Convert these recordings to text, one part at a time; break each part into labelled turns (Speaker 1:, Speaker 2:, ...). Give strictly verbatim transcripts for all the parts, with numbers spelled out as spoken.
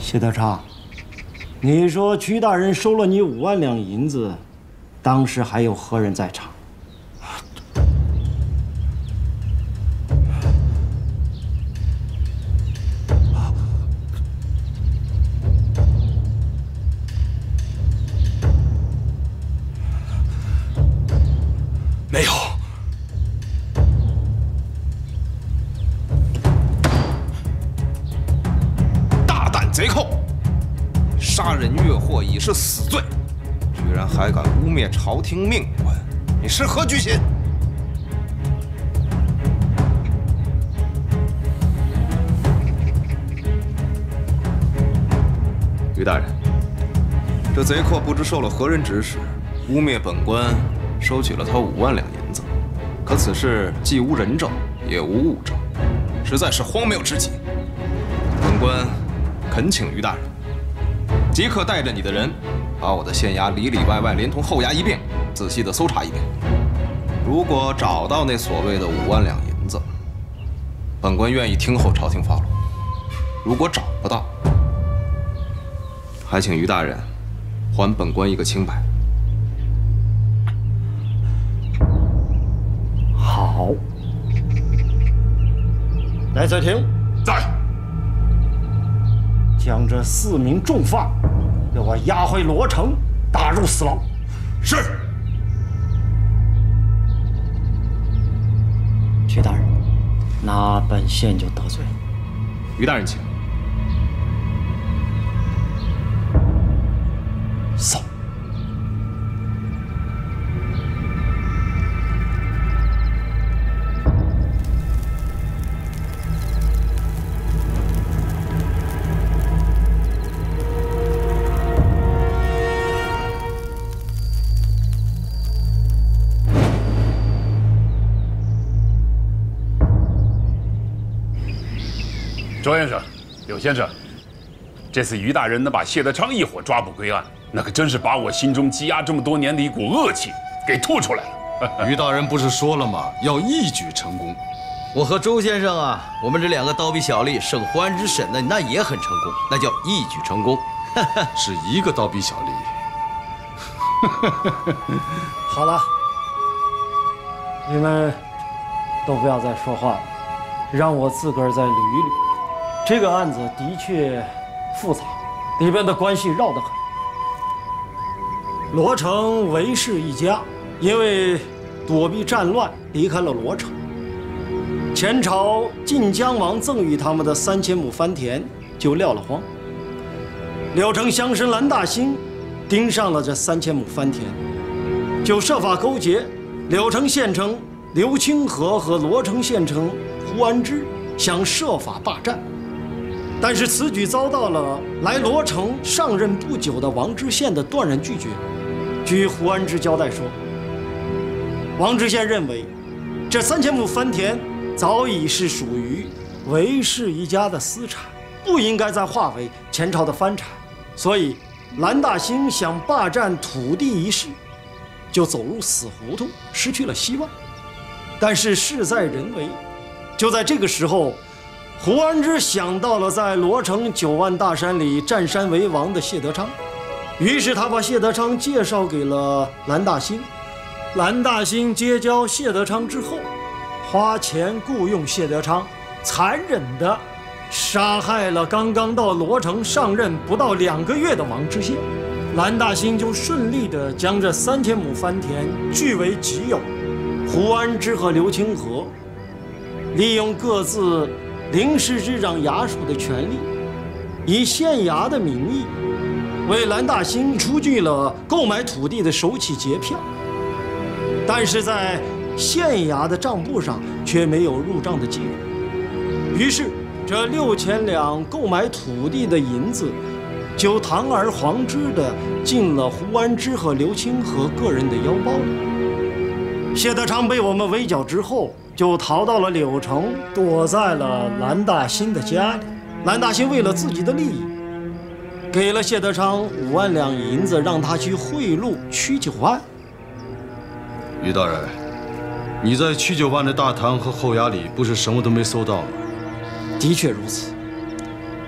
Speaker 1: 谢德昌，你说曲大人收了你五万两银子，当时还有何人在场？
Speaker 2: 没有。 贼寇，杀人越货已是死罪，居然还敢污蔑朝廷命官，你是何居心？于大人，这贼寇不知受了何人指使，污蔑本官，收取了他五万两银子。可此事既无人证，也无物证，实在是荒谬至极。本官。 恳请于大人，即刻带着你的人，把我的县衙里里外外连同后衙一并仔细的搜查一遍。如果找到那所谓的五万两银子，本官愿意听候朝廷发落；如果找不到，还请于大人还本官一个清白。
Speaker 1: 好，来泽廷，
Speaker 3: 在。
Speaker 1: 将这四名重犯给我押回罗城，打入死牢。
Speaker 3: 是。
Speaker 1: 曲大人，那本县就得罪了。
Speaker 2: 于大人，请。
Speaker 1: 走。
Speaker 3: 周先生，柳先生，这次于大人能把谢德昌一伙抓捕归案，那可真是把我心中积压这么多年的一股恶气给吐出来了。
Speaker 4: 于大人不是说了吗？要一举成功。
Speaker 5: 我和周先生啊，我们这两个刀笔小吏胜胡安之审的那也很成功，那叫一举成功。
Speaker 4: 是一个刀笔小吏。
Speaker 1: 好了，你们都不要再说话了，让我自个儿再捋一捋。 这个案子的确复杂，里边的关系绕得很。罗城韦氏一家因为躲避战乱离开了罗城，前朝晋江王赠予他们的三千亩番田就撂了荒。柳城乡绅蓝大兴盯上了这三千亩番田，就设法勾结柳城县城刘清河和罗城县城胡安之，想设法霸占。 但是此举遭到了来罗城上任不久的王知县的断然拒绝。据胡安之交代说，王知县认为，这三千亩番田早已是属于韦氏一家的私产，不应该再划为前朝的藩产，所以蓝大兴想霸占土地一事，就走入死胡同，失去了希望。但是事在人为，就在这个时候。 胡安之想到了在罗城九万大山里占山为王的谢德昌，于是他把谢德昌介绍给了蓝大兴。蓝大兴结交谢德昌之后，花钱雇佣谢德昌，残忍地杀害了刚刚到罗城上任不到两个月的王知县。蓝大兴就顺利地将这三千亩番田据为己有。胡安之和刘清河利用各自 临时执掌衙署的权利，以县衙的名义，为蓝大兴出具了购买土地的首期结票，但是在县衙的账簿上却没有入账的记录。于是，这六千两购买土地的银子，就堂而皇之的进了胡安之和刘清河个人的腰包里。谢德昌被我们围剿之后， 就逃到了柳城，躲在了蓝大兴的家里。蓝大兴为了自己的利益，给了谢德昌五万两银子，让他去贿赂曲九万。
Speaker 4: 于大人，你在曲九万的大堂和后衙里，不是什么都没搜到吗？
Speaker 1: 的确如此。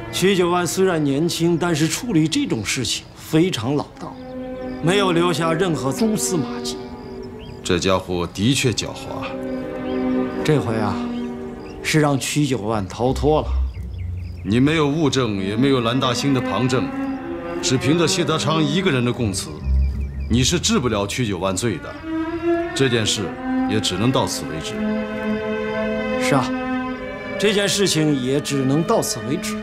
Speaker 1: 瞿九万虽然年轻，但是处理这种事情非常老道，没有留下任何蛛丝马迹。
Speaker 4: 这家伙的确狡猾。
Speaker 1: 这回啊，是让瞿九万逃脱了。
Speaker 4: 你没有物证，也没有蓝大兴的旁证，只凭着谢德昌一个人的供词，你是治不了瞿九万罪的。这件事也只能到此为止。
Speaker 1: 是啊，这件事情也只能到此为止。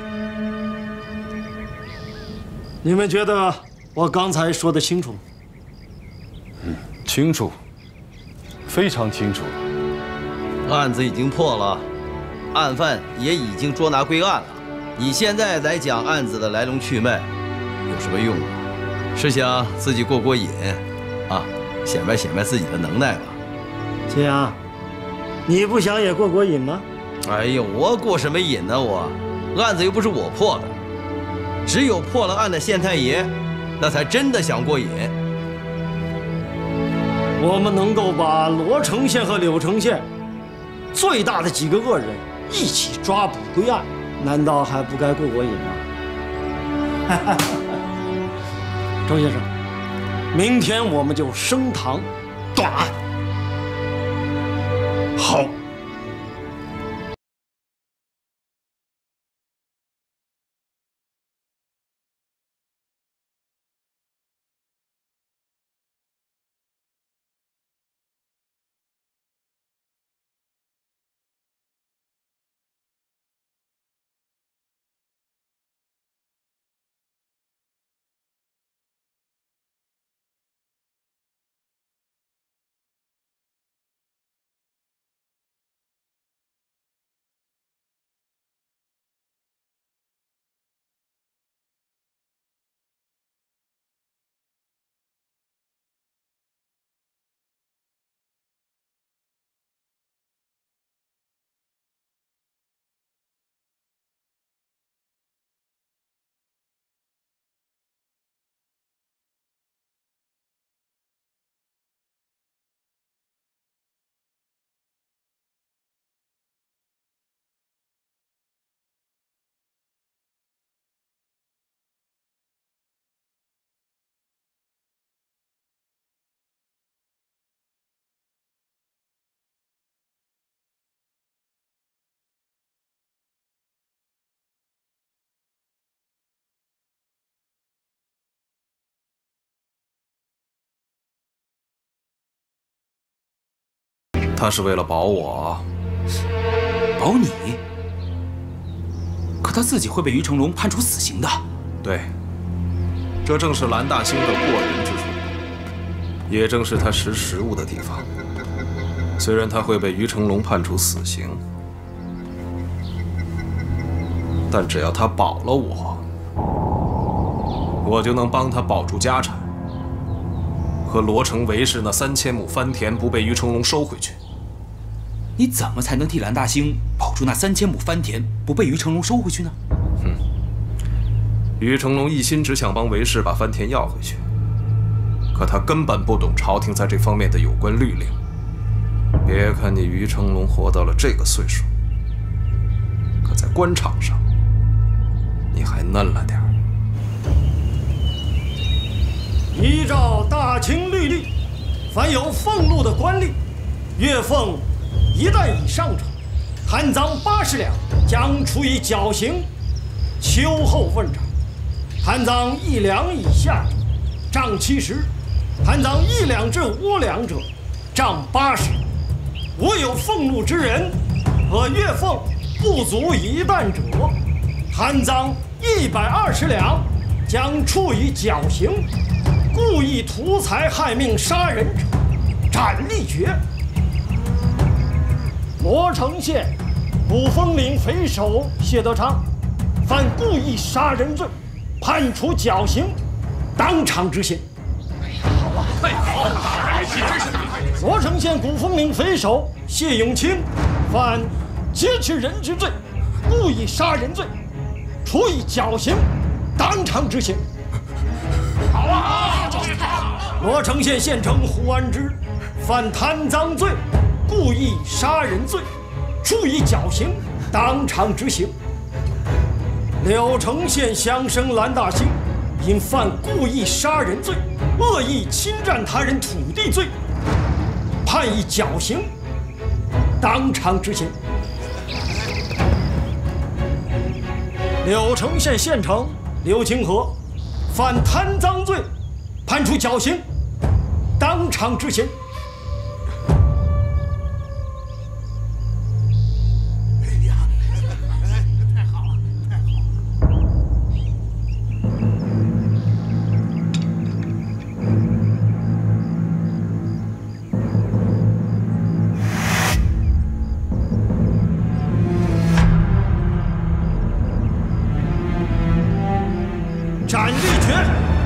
Speaker 1: 你们觉得我刚才说的清楚？
Speaker 4: 嗯，清楚，非常清楚。
Speaker 5: 案子已经破了，案犯也已经捉拿归案了。你现在来讲案子的来龙去脉，有什么用啊？是想自己过过瘾，啊，显摆显摆自己的能耐吧？
Speaker 1: 秦阳，你不想也过过瘾吗？
Speaker 5: 哎呦，我过什么瘾呢？我，案子又不是我破的，只有破了案的县太爷，那才真的想过瘾。
Speaker 1: 我们能够把罗城县和柳城县最大的几个恶人一起抓捕归案，难道还不该过过瘾吗？周先生，明天我们就升堂断案。
Speaker 3: 好。
Speaker 2: 他是为了保我，
Speaker 6: 保你？可他自己会被于成龙判处死刑的。
Speaker 2: 对，这正是蓝大兴的过人之处，也正是他识时务的地方。虽然他会被于成龙判处死刑，但只要他保了我，我就能帮他保住家产，和罗城韦氏那三千亩番田不被于成龙收回去。
Speaker 6: 你怎么才能替蓝大兴保住那三千亩番田不被于成龙收回去呢？
Speaker 2: 哼，于成龙一心只想帮韦氏把番田要回去，可他根本不懂朝廷在这方面的有关律令。别看你于成龙活到了这个岁数，可在官场上你还嫩了点儿。
Speaker 1: 依照大清律例，凡有俸禄的官吏，月俸一担以上者，贪赃八十两，将处以绞刑；秋后问斩；贪赃一两以下者，杖七十；贪赃一两至五两者，杖八十。无有俸禄之人和月俸不足一担者，贪赃一百二十两，将处以绞刑；故意图财害命杀人者，斩立决。罗城县古风岭匪首谢德昌犯故意杀人罪，判处绞刑，当场执行。好啊，太好了！罗城县古风岭匪首谢永清犯劫持人之罪，故意杀人罪，处以绞刑，当场执行。好啊！罗城县县城胡安之犯贪赃罪，故意杀人罪，处以绞刑，当场执行。 柳城县乡绅蓝大兴因犯故意杀人罪、恶意侵占他人土地罪，判以绞刑，当场执行。柳城县县城刘清河犯贪赃罪，判处绞刑，当场执行。斩立决！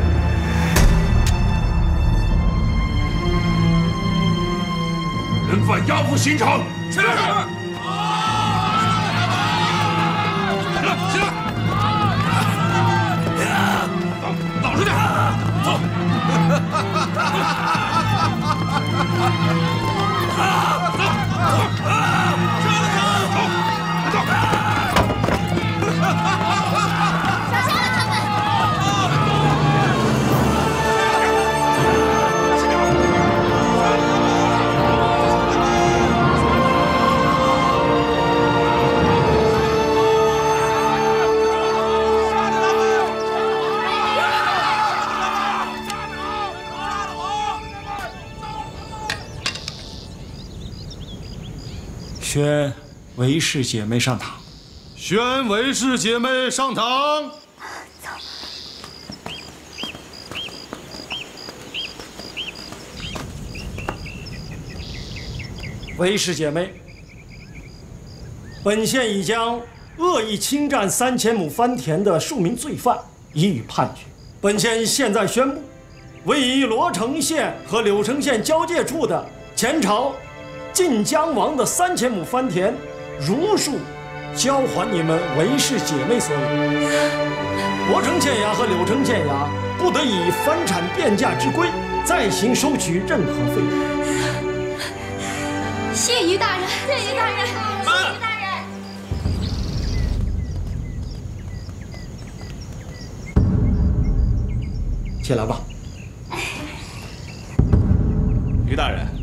Speaker 3: 人犯押赴刑场。
Speaker 7: 是。起来，起来！老老实点，走。
Speaker 1: 宣韦氏姐妹上堂。
Speaker 4: 宣韦氏姐妹上堂。
Speaker 1: 韦氏姐妹，本县已将恶意侵占三千亩番田的数名罪犯予以判决。本县现在宣布，位于罗城县和柳城县交界处的前朝晋江王的三千亩番田，如数交还你们韦氏姐妹所有。罗城县衙和柳城县衙不得以番产变价之规再行收取任何费用。
Speaker 8: 谢于大人，谢于大人，谢于大人。
Speaker 1: 起来吧。
Speaker 2: 于大人。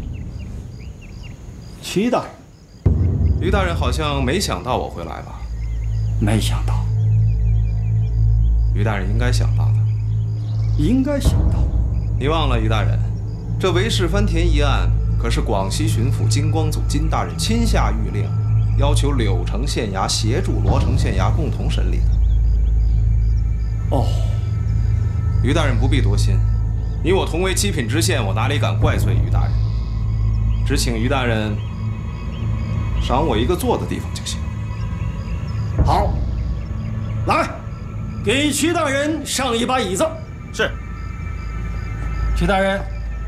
Speaker 1: 曲大人，
Speaker 2: 于大人好像没想到我会来吧？
Speaker 1: 没想到。
Speaker 2: 于大人应该想到的。
Speaker 1: 应该想到。
Speaker 2: 你忘了，于大人，这韦氏番田一案可是广西巡抚金光祖金大人亲下谕令，要求柳城县衙协助罗城县衙共同审理的。
Speaker 1: 哦，
Speaker 2: 于大人不必多心，你我同为七品知县，我哪里敢怪罪于大人？只请于大人赏我一个坐的地方就行。
Speaker 1: 好，来，给曲大人上一把椅子。
Speaker 7: 是。
Speaker 1: 曲大人，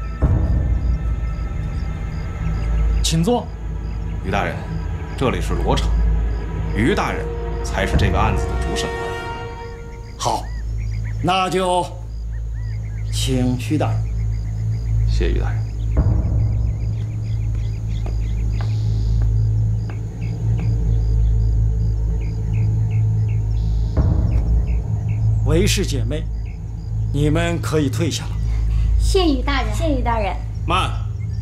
Speaker 1: 请坐。
Speaker 2: 于大人，这里是罗城，于大人才是这个案子的主审官。
Speaker 1: 好，那就请曲大人。
Speaker 2: 谢于大人。
Speaker 1: 韦氏姐妹，你们可以退下了。
Speaker 8: 谢于大人，谢于大人。
Speaker 2: 慢。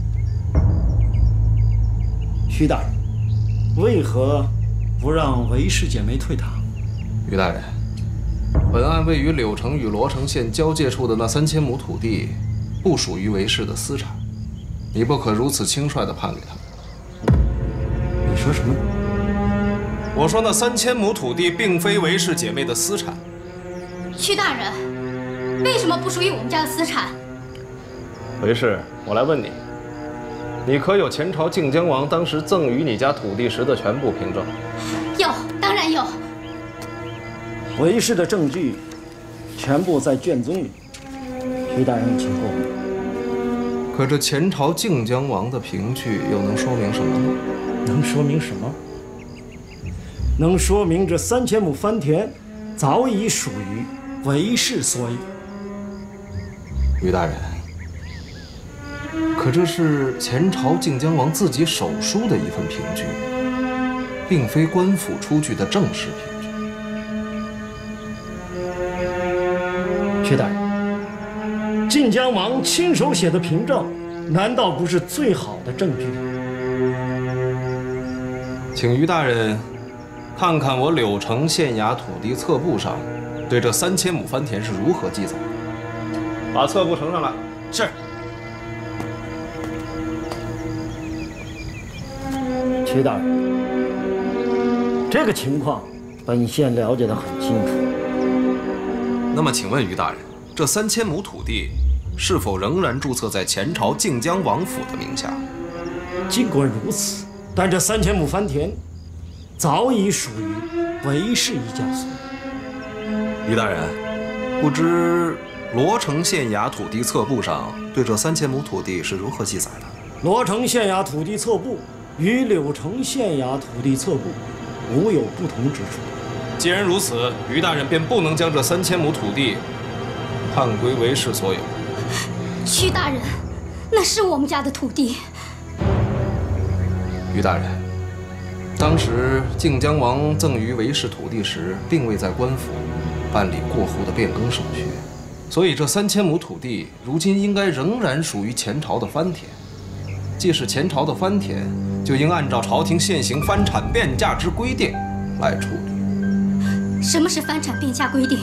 Speaker 1: 曲大人，为何不让韦氏姐妹退堂？
Speaker 2: 于大人，本案位于柳城与罗城县交界处的那三千亩土地，不属于韦氏的私产，你不可如此轻率地判给他们。
Speaker 1: 你说什么？
Speaker 2: 我说那三千亩土地并非韦氏姐妹的私产。
Speaker 8: 曲大人，为什么不属于我们家的私产？
Speaker 2: 韦氏，我来问你，你可有前朝靖江王当时赠予你家土地时的全部凭证？
Speaker 8: 有，当然有。
Speaker 1: 韦氏的证据全部在卷宗里，曲大人请过目。
Speaker 2: 可这前朝靖江王的凭据又能说明什么呢？
Speaker 1: 能说明什么？能说明这三千亩番田早已属于韦氏所有。
Speaker 2: 于大人，可这是前朝靖江王自己手书的一份凭据，并非官府出具的正式凭据。
Speaker 1: 薛大人，晋江王亲手写的凭证，难道不是最好的证据？
Speaker 2: 请于大人看看我柳城县衙土地册簿上对这三千亩番田是如何记载的。把册簿呈上来。
Speaker 1: 是。薛大人，这个情况本县了解得很清楚。
Speaker 2: 那么，请问于大人，这三千亩土地是否仍然注册在前朝靖江王府的名下？
Speaker 1: 尽管如此，但这三千亩番田早已属于韦氏一家所有。
Speaker 2: 于大人，不知罗城县衙土地册簿上对这三千亩土地是如何记载的？
Speaker 1: 罗城县衙土地册簿与柳城县衙土地册簿无有不同之处。
Speaker 2: 既然如此，于大人便不能将这三千亩土地判归韦氏所有。
Speaker 8: 屈大人，那是我们家的土地。
Speaker 2: 于大人，当时靖江王赠予韦氏土地时，并未在官府办理过户的变更手续，所以这三千亩土地如今应该仍然属于前朝的番田。既是前朝的番田，就应按照朝廷现行番产变价之规定来处理。
Speaker 8: 什么是番产变价规定？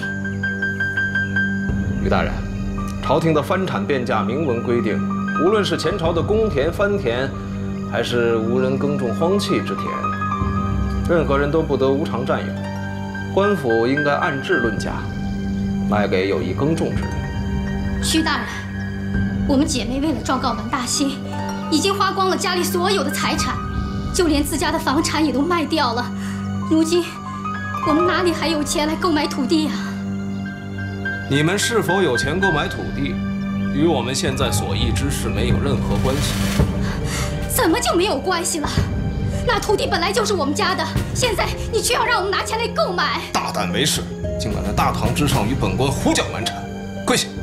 Speaker 2: 于大人，朝廷的番产变价明文规定，无论是前朝的公田、番田，还是无人耕种荒弃之田，任何人都不得无偿占有。官府应该按质论价，卖给有意耕种之人。
Speaker 8: 屈大人，我们姐妹为了状告蓝大兴，已经花光了家里所有的财产，就连自家的房产也都卖掉了。如今，我们哪里还有钱来购买土地呀？
Speaker 2: 你们是否有钱购买土地，与我们现在所议之事没有任何关系。
Speaker 8: 怎么就没有关系了？那土地本来就是我们家的，现在你却要让我们拿钱来购买。
Speaker 2: 大胆为氏，竟敢在大堂之上与本官胡搅蛮缠，跪下！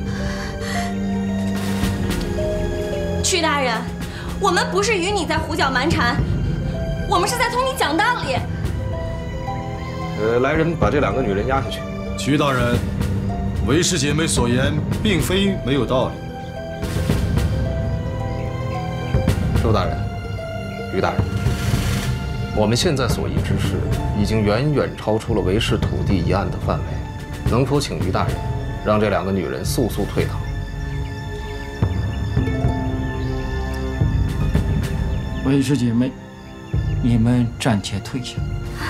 Speaker 9: 屈大人，我们不是与你在胡搅蛮缠，我们是在同你讲道理。
Speaker 2: 呃，来人，把这两个女人押下去。
Speaker 4: 屈大人，韦氏姐妹所言并非没有道理。
Speaker 2: 周大人，于大人，我们现在所议之事已经远远超出了韦氏土地一案的范围，能否请于大人让这两个女人速速退堂？
Speaker 1: 韦氏姐妹，你们暂且退下。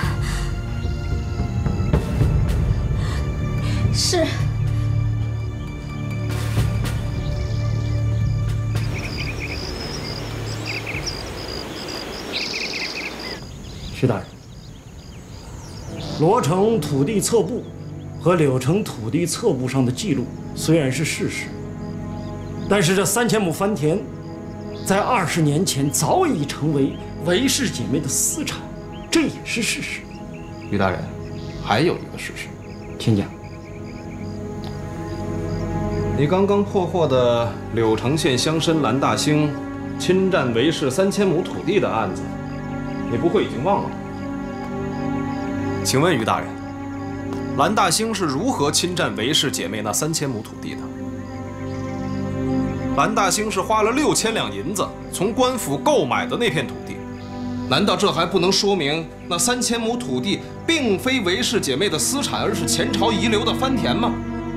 Speaker 8: 是。
Speaker 1: 徐大人，罗城土地册簿和柳城土地册簿上的记录虽然是事实，但是这三千亩番田，在二十年前早已成为韦氏姐妹的私产，这也是事实。
Speaker 2: 于大人，还有一个事实，
Speaker 1: 请讲。
Speaker 2: 你刚刚破获的柳城县乡绅蓝大兴侵占韦氏三千亩土地的案子，你不会已经忘了？请问于大人，蓝大兴是如何侵占韦氏姐妹那三千亩土地的？蓝大兴是花了六千两银子从官府购买的那片土地，难道这还不能说明那三千亩土地并非韦氏姐妹的私产，而是前朝遗留的番田吗？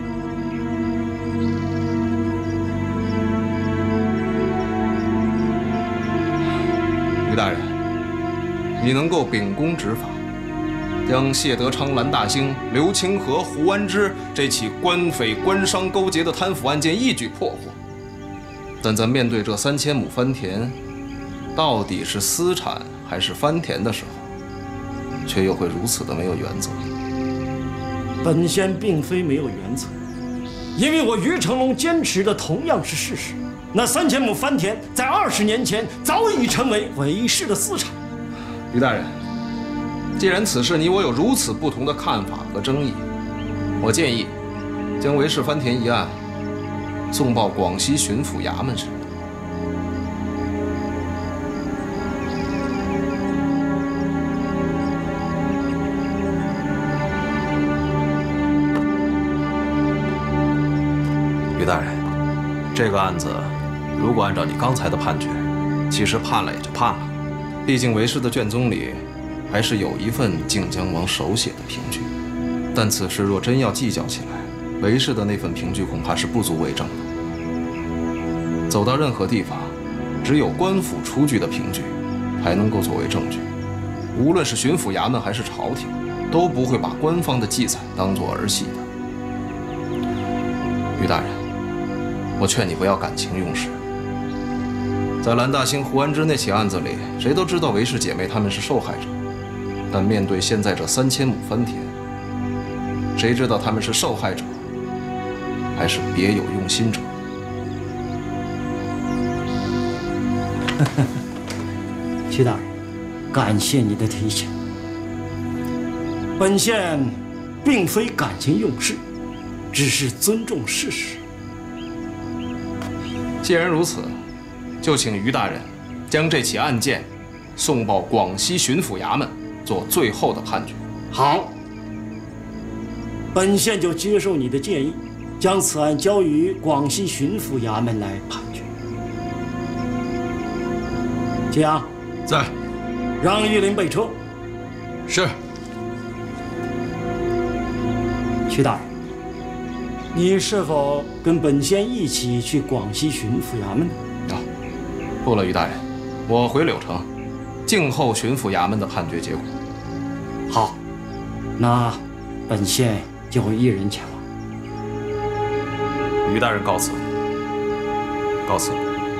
Speaker 2: 于大人，你能够秉公执法，将谢德昌、蓝大兴、刘清河、胡安之这起官匪官商勾结的贪腐案件一举破获，但在面对这三千亩番田到底是私产还是番田的时候，却又会如此的没有原则。
Speaker 1: 本仙并非没有原则，因为我于成龙坚持的同样是事实。那三千亩番田在二十年前早已成为韦氏的私产。
Speaker 2: 于大人，既然此事你我有如此不同的看法和争议，我建议将韦氏番田一案送报广西巡抚衙门审理。 于大人，这个案子如果按照你刚才的判决，其实判了也就判了。毕竟韦氏的卷宗里还是有一份靖江王手写的凭据，但此事若真要计较起来，韦氏的那份凭据恐怕是不足为证的。走到任何地方，只有官府出具的凭据才能够作为证据。无论是巡抚衙门还是朝廷，都不会把官方的记载当作儿戏的。于大人，我劝你不要感情用事。在蓝大兴、胡安之那起案子里，谁都知道韦氏姐妹她们是受害者，但面对现在这三千亩番田，谁知道他们是受害者，还是别有用心者？
Speaker 1: 徐大人，感谢你的提醒。本县并非感情用事，只是尊重事实。
Speaker 2: 既然如此，就请于大人将这起案件送报广西巡抚衙门，做最后的判决。
Speaker 1: 好，本县就接受你的建议，将此案交于广西巡抚衙门来判决。吉阳，
Speaker 4: 在。
Speaker 1: 让玉林备车。
Speaker 4: 是。
Speaker 1: 徐大人，你是否跟本县一起去广西巡抚衙门呢？
Speaker 2: 啊，不了，于大人，我回柳城，静候巡抚衙门的判决结果。
Speaker 1: 好，那本县就会一人前往。
Speaker 2: 于大人告辞。告辞。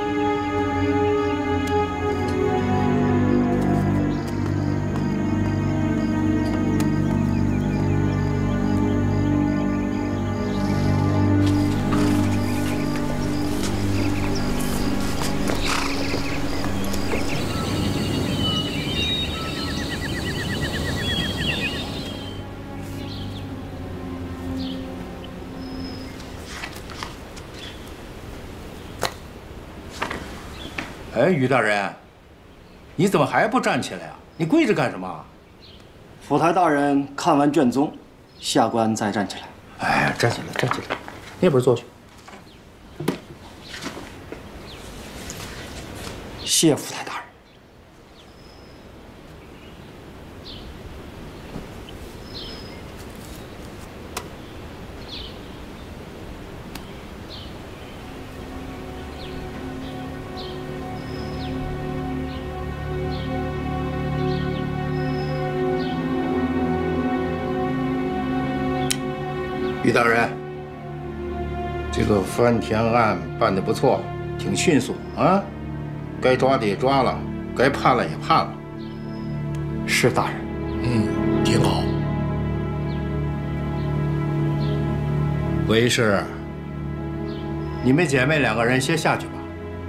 Speaker 10: 哎，于大人，你怎么还不站起来啊？你跪着干什么？
Speaker 1: 府台大人看完卷宗，下官再站起来。
Speaker 10: 哎，站起来，站起来，那边坐去。
Speaker 1: 谢府台大人。
Speaker 10: 于大人，这个番田案办得不错，挺迅速啊，该抓的也抓了，该判了也判了。
Speaker 1: 是大人。
Speaker 10: 嗯，挺好。韦氏，你们姐妹两个人先下去吧。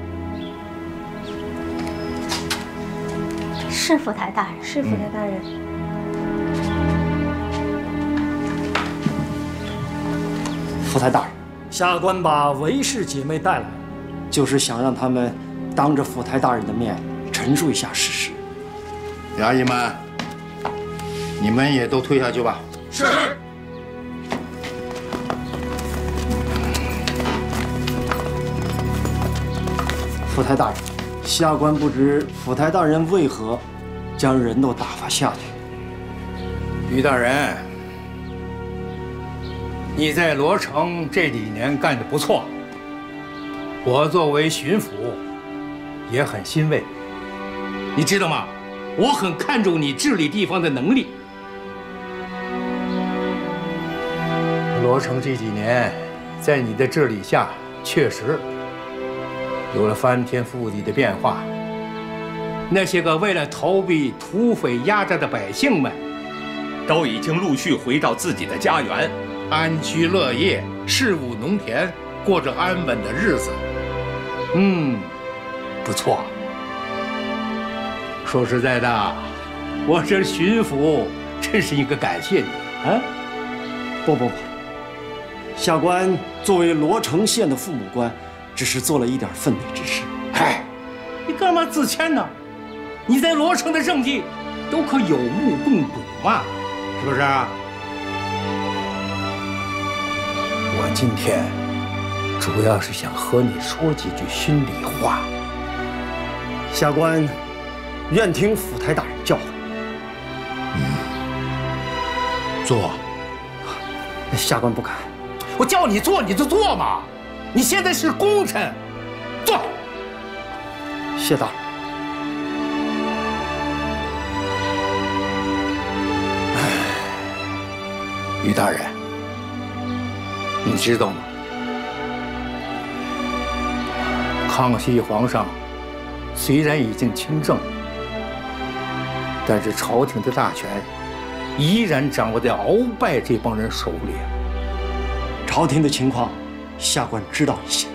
Speaker 8: 是府台大人。
Speaker 9: 是府台大人。
Speaker 1: 嗯府台大人，下官把韦氏姐妹带来，就是想让他们当着府台大人的面陈述一下事实。
Speaker 10: 衙役们，你们也都退下去吧。
Speaker 7: 是。
Speaker 1: 府台大人，下官不知府台大人为何将人都打发下去。
Speaker 10: 于大人，你在罗城这几年干得不错，我作为巡抚也很欣慰。你知道吗？我很看重你治理地方的能力。罗城这几年，在你的治理下，确实有了翻天覆地的变化。那些个为了逃避土匪压榨的百姓们，
Speaker 11: 都已经陆续回到自己的家园，
Speaker 10: 安居乐业，事务农田，过着安稳的日子。嗯，不错。说实在的，我这巡抚真是应该感谢你啊！
Speaker 1: 不不不，下官作为罗城县的父母官，只是做了一点分内之事。
Speaker 10: 哎，你干嘛自谦呢？你在罗城的政绩都可有目共睹嘛，是不是？我今天主要是想和你说几句心里话。
Speaker 1: 下官愿听府台大人教诲。
Speaker 10: 嗯，坐。
Speaker 1: 下官不敢。
Speaker 10: 我叫你坐你就坐嘛，你现在是功臣，坐。
Speaker 1: 谢大人。
Speaker 10: 于大人，你知道吗？康熙皇上虽然已经亲政，但是朝廷的大权依然掌握在鳌拜这帮人手里。
Speaker 1: 朝廷的情况，下官知道一些。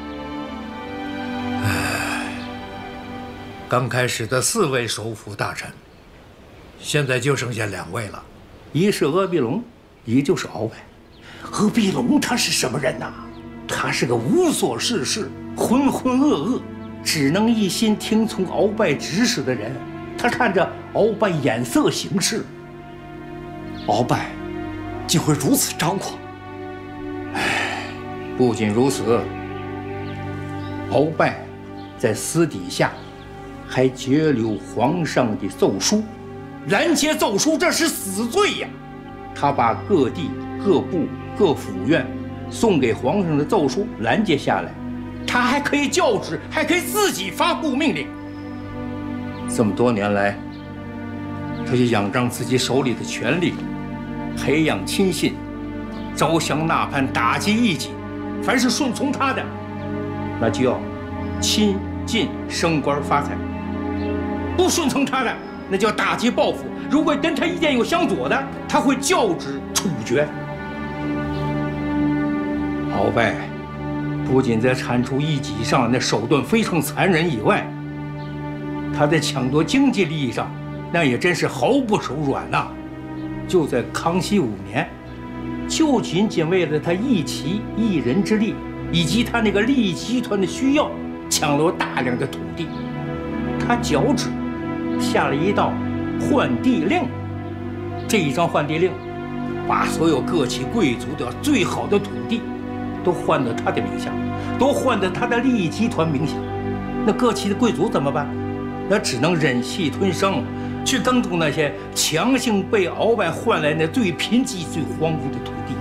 Speaker 10: 唉，刚开始的四位首辅大臣，现在就剩下两位了，一是鄂必龙，一就是鳌拜。鄂必龙他是什么人呐？他是个无所事事、浑浑噩噩，只能一心听从鳌拜指使的人。他看着鳌拜眼色行事。
Speaker 1: 鳌拜竟会如此张狂。
Speaker 10: 唉，不仅如此，鳌拜在私底下还截留皇上的奏书，拦截奏书这是死罪呀！他把各地、各部、各府院送给皇上的奏书拦截下来，他还可以教旨，还可以自己发布命令。这么多年来，他就仰仗自己手里的权力，培养亲信，招降纳叛，打击异己。凡是顺从他的，那就要亲近升官发财；不顺从他的，那就要打击报复。如果跟他意见有相左的，他会教旨处决。鳌拜不仅在铲除异己上那手段非常残忍以外，他在抢夺经济利益上那也真是毫不手软呐。就在康熙五年，就仅仅为了他一旗一人之力，以及他那个利益集团的需要，抢了大量的土地。他脚趾下了一道换地令，这一张换地令，把所有各旗贵族的最好的土地都换到他的名下，都换到他的利益集团名下。那各旗的贵族怎么办？那只能忍气吞声，去耕种那些强行被鳌拜换来的最贫瘠、最荒芜的土地。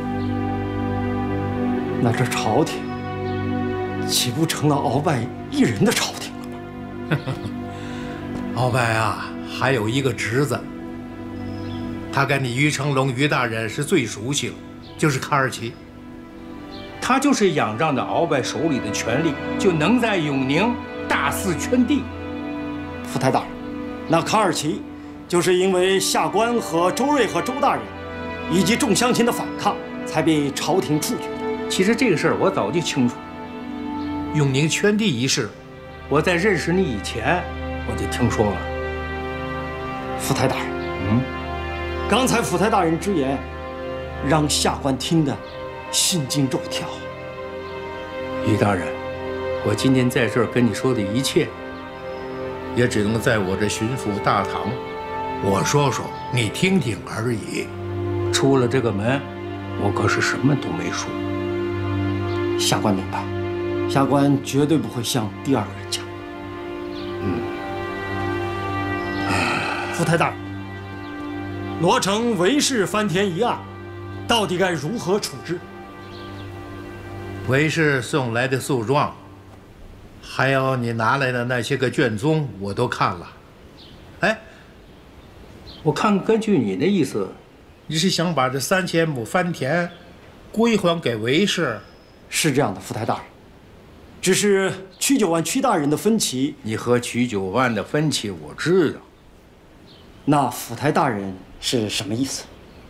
Speaker 1: 那这朝廷岂不成了鳌拜一人的朝廷了吗？
Speaker 10: 鳌拜啊，还有一个侄子，他跟你于成龙于大人是最熟悉了，就是卡尔齐。他就是仰仗着鳌拜手里的权力，就能在永宁大肆圈地。
Speaker 1: 府台大人，那卡尔齐就是因为下官和周瑞和周大人以及众乡亲的反抗，才被朝廷处决的。
Speaker 10: 其实这个事儿我早就清楚。永宁圈地一事，我在认识你以前我就听说了。
Speaker 1: 府台大人，嗯，刚才府台大人之言，让下官听得心惊肉跳。
Speaker 10: 于大人，我今天在这儿跟你说的一切，也只能在我这巡抚大堂，我说说，你听听而已。出了这个门，我可是什么都没说。
Speaker 1: 下官明白，下官绝对不会向第二个人讲。
Speaker 10: 嗯。
Speaker 1: 府台大人，罗成韦氏翻田一案，到底该如何处置？
Speaker 10: 韦氏送来的诉状，还有你拿来的那些个卷宗，我都看了。哎，我看根据你的意思，你是想把这三千亩番田归还给韦氏？
Speaker 1: 是这样的，府台大人。只是曲九万曲大人的分歧，
Speaker 10: 你和曲九万的分歧我知道。
Speaker 1: 那府台大人是什么意思？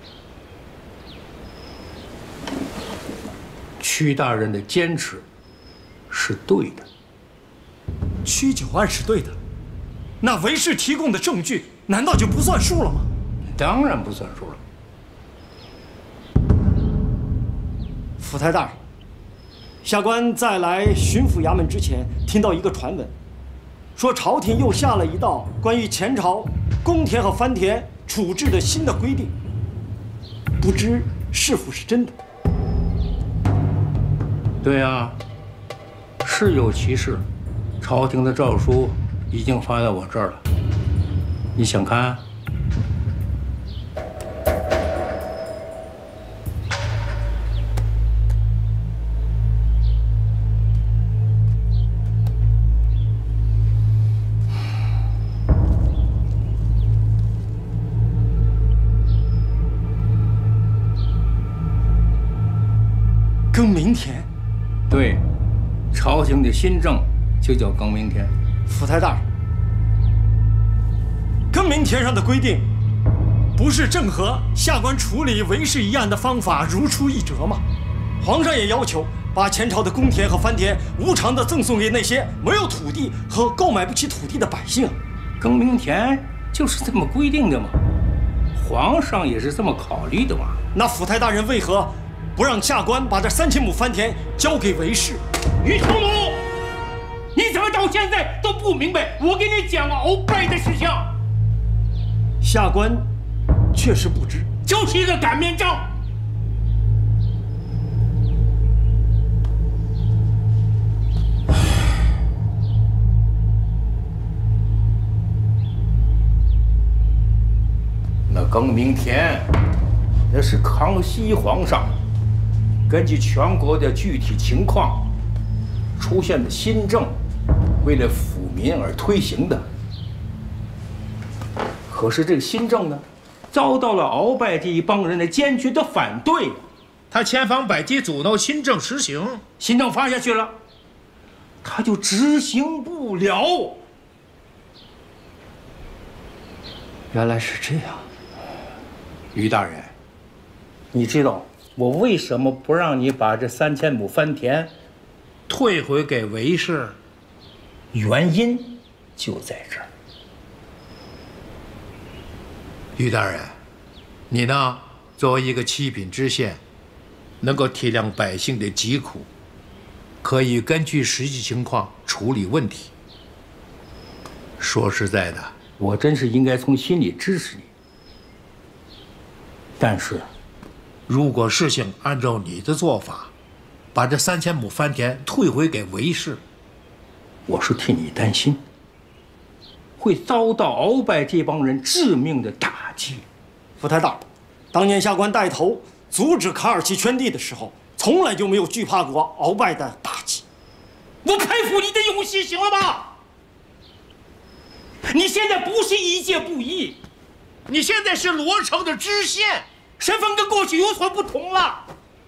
Speaker 10: 曲大人的坚持是对的。
Speaker 1: 曲九万是对的，那韦氏提供的证据难道就不算数了吗？
Speaker 10: 当然不算数了。
Speaker 1: 府台大人，下官在来巡抚衙门之前，听到一个传闻，说朝廷又下了一道关于前朝公田和番田处置的新的规定，不知是否是真的？
Speaker 10: 对啊，是有其事。朝廷的诏书已经发到我这儿了，你想看？
Speaker 1: 更名田，
Speaker 10: 对，朝廷的新政就叫更名田。
Speaker 1: 府台大人，更名田上的规定，不是正和下官处理韦氏一案的方法如出一辙吗？皇上也要求把前朝的公田和藩田无偿地赠送给那些没有土地和购买不起土地的百姓。
Speaker 10: 更名田就是这么规定的嘛，皇上也是这么考虑的嘛。
Speaker 1: 那府台大人为何不让下官把这三千亩藩田交给韦氏？
Speaker 12: 于成龙，你怎么到现在都不明白我给你讲鳌拜的事情？
Speaker 1: 下官确实不知，
Speaker 12: 就是一个擀面杖。
Speaker 10: 那更名田，那是康熙皇上根据全国的具体情况出现的新政，为了抚民而推行的。可是这个新政呢，遭到了鳌拜这一帮人的坚决的反对，
Speaker 12: 他千方百计阻挠新政实行，
Speaker 10: 新政发下去了，他就执行不了。
Speaker 1: 原来是这样，
Speaker 10: 于大人，你知道我为什么不让你把这三千亩藩田退回给韦氏？原因就在这儿。于大人，你呢，作为一个七品知县，能够体谅百姓的疾苦，可以根据实际情况处理问题。说实在的，我真是应该从心里支持你。但是，如果事情按照你的做法，把这三千亩藩田退回给韦氏，我是替你担心，会遭到鳌拜这帮人致命的打击。
Speaker 1: 府台大人，当年下官带头阻止卡尔奇圈地的时候，从来就没有惧怕过鳌拜的打击。
Speaker 12: 我佩服你的勇气，行了吧？你现在不是一介布衣，你现在是罗城的知县，身份跟过去有所不同了。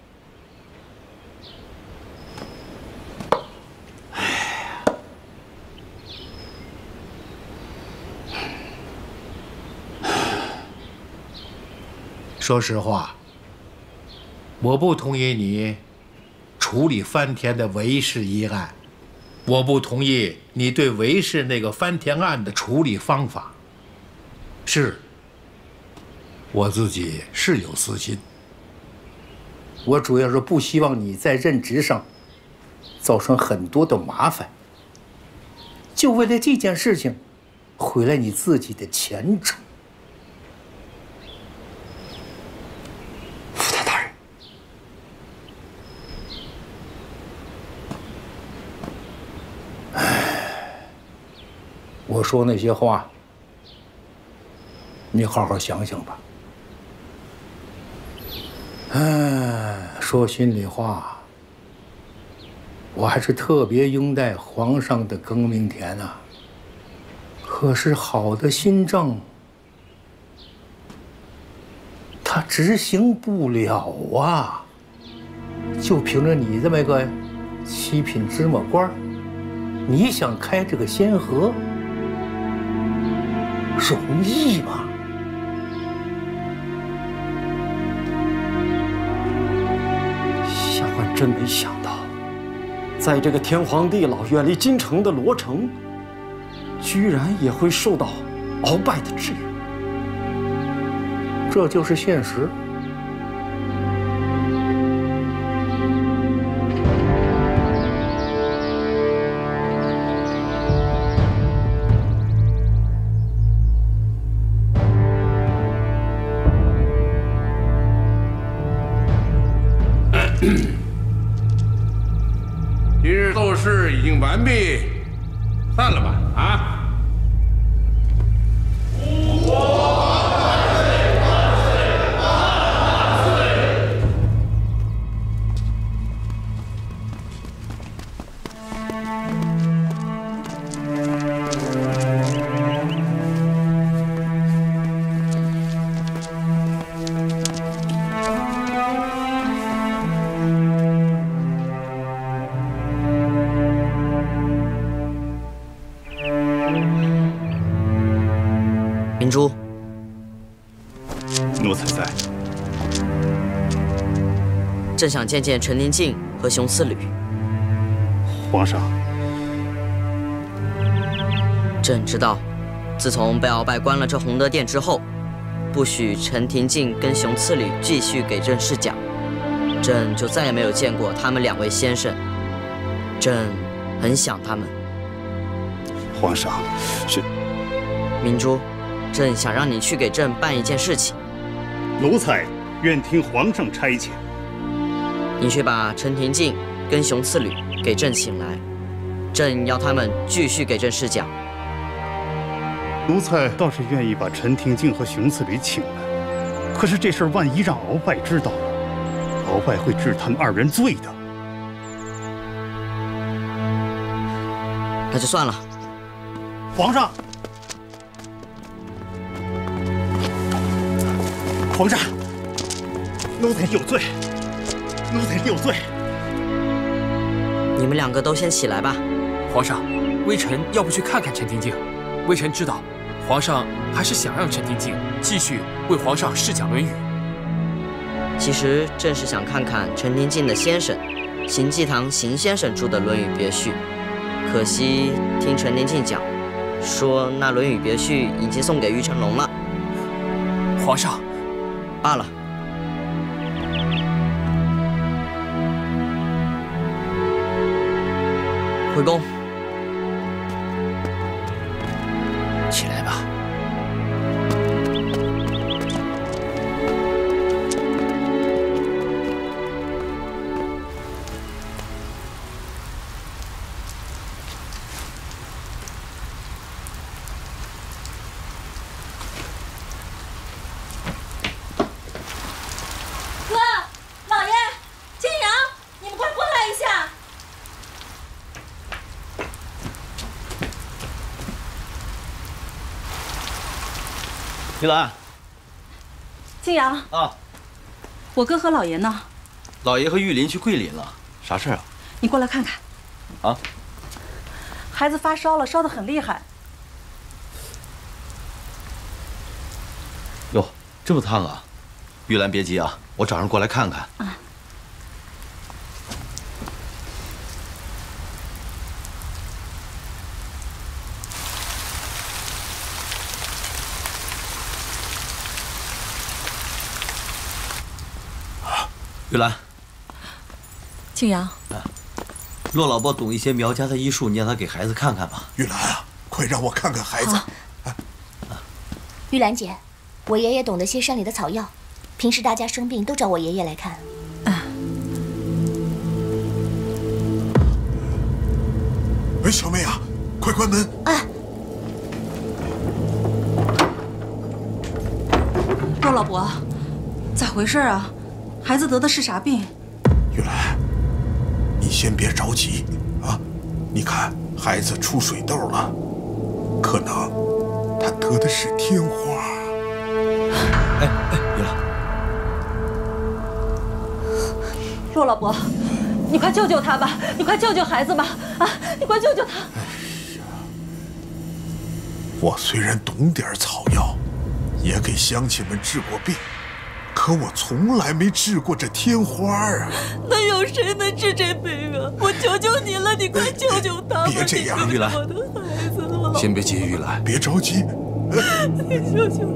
Speaker 10: 说实话，我不同意你处理藩田的韦氏一案，我不同意你对韦氏那个藩田案的处理方法。是，我自己是有私心，我主要是不希望你在任职上造成很多的麻烦，就为了这件事情毁了你自己的前程。我说那些话，你好好想想吧。哎，说心里话，我还是特别拥戴皇上的更名田啊。可是好的新政，他执行不了啊。就凭着你这么一个七品芝麻官，你想开这个先河？容易吗？
Speaker 1: 下官真没想到，在这个天荒地老、远离京城的罗城，居然也会受到鳌拜的制约。
Speaker 10: 这就是现实。
Speaker 7: 今日奏事已经完毕，散了吧，啊！
Speaker 13: 明珠，
Speaker 14: 奴才在。
Speaker 13: 朕想见见陈宁静和熊次履。
Speaker 14: 皇上，
Speaker 13: 朕知道，自从被鳌拜关了这洪德殿之后，不许陈廷敬跟熊次履继续给朕试讲，朕就再也没有见过他们两位先生。朕很想他们。
Speaker 14: 皇上，是
Speaker 13: 明珠。 朕想让你去给朕办一件事情，
Speaker 14: 奴才愿听皇上差遣。
Speaker 13: 你去把陈廷敬跟熊次履给朕请来，朕要他们继续给朕试讲。
Speaker 14: 奴才倒是愿意把陈廷敬和熊次履请来，可是这事儿万一让鳌拜知道了，鳌拜会治他们二人罪的。
Speaker 13: 那就算了。
Speaker 14: 皇上。 皇上，奴才有罪，奴才有罪。
Speaker 13: 你们两个都先起来吧。
Speaker 6: 皇上，微臣要不去看看陈廷敬？微臣知道，皇上还是想让陈廷敬继续为皇上试讲《论语》。
Speaker 13: 其实朕是想看看陈廷敬的先生，邢济堂邢先生著的《论语别序》，可惜听陈廷敬讲，说那《论语别序》已经送给于成龙了。
Speaker 6: 皇上。
Speaker 13: 罢了。回宫。
Speaker 6: 起来吧。
Speaker 5: 玉兰，
Speaker 9: 静阳
Speaker 5: 啊，
Speaker 9: 我哥和老爷呢？
Speaker 5: 老爷和玉林去桂林了，啥事啊？
Speaker 9: 你过来看看。
Speaker 5: 啊，
Speaker 9: 孩子发烧了，烧得很厉害。
Speaker 5: 哟，这么烫啊！玉兰别急啊，我找人过来看看。
Speaker 9: 啊。
Speaker 5: 玉兰，
Speaker 9: 庆阳，
Speaker 5: 骆老伯懂一些苗家的医术，你让他给孩子看看吧。
Speaker 15: 玉兰啊，快让我看看孩子。
Speaker 16: 玉兰姐，我爷爷懂得些山里的草药，平时大家生病都找我爷爷来看。
Speaker 15: 哎，小妹啊，快关门！
Speaker 16: 啊！
Speaker 9: 骆老伯，咋回事啊？ 孩子得的是啥病？
Speaker 15: 玉兰，你先别着急啊！你看孩子出水痘了，可能他得的是天花。
Speaker 5: 哎哎，玉兰，
Speaker 9: 骆老伯，你快救救他吧！你快救救孩子吧！啊，你快救救他！
Speaker 15: 哎呀，我虽然懂点草药，也给乡亲们治过病。 可我从来没治过这天花啊！
Speaker 9: 那有谁能治这病啊？我求求你了，你快救救他！
Speaker 15: 别这样，
Speaker 5: 玉兰，
Speaker 9: 我的孩子了，
Speaker 5: 先别急，玉兰，
Speaker 15: 别着急，
Speaker 9: 你救救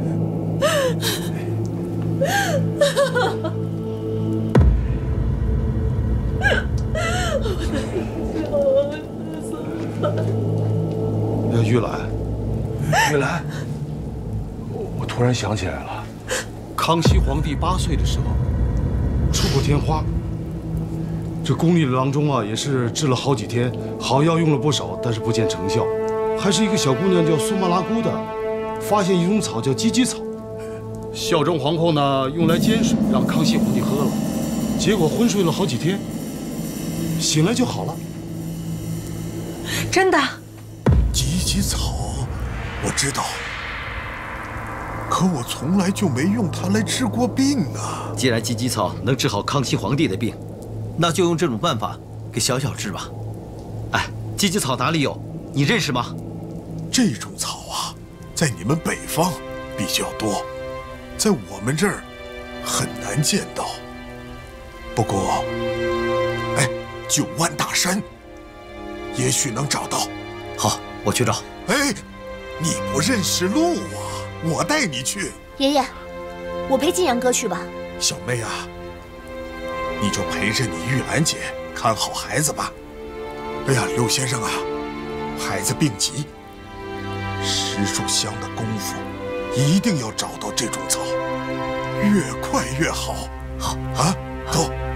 Speaker 4: 他！呀，玉兰，玉兰，我我突然想起来了。 康熙皇帝八岁的时候出过天花， 这宫里的郎中啊，也是治了好几天，好药用了不少，但是不见成效。还是一个小姑娘叫苏麻拉姑的，发现一种草叫鸡鸡草，孝庄皇后呢用来煎水，让康熙皇帝喝了，结果昏睡了好几天，醒来就好了。
Speaker 17: 真的？
Speaker 15: 鸡鸡草，我知道，可我从来就没用它来治过病啊。
Speaker 5: 既然鸡鸡草能治好康熙皇帝的病，那就用这种办法给小小治吧。哎，鸡鸡草哪里有？你认识吗？
Speaker 15: 这种草啊，在你们北方比较多，在我们这儿很难见到。不过，哎，九万大山，也许能找到。
Speaker 5: 好，我去找。
Speaker 15: 哎，你不认识路啊，我带你去。
Speaker 16: 爷爷，我陪晋阳哥去吧。
Speaker 15: 小妹啊，你就陪着你玉兰姐看好孩子吧。哎呀，刘先生啊，孩子病急，十炷香的功夫，一定要找到这种草，越快越好。
Speaker 5: 好
Speaker 15: 啊，走。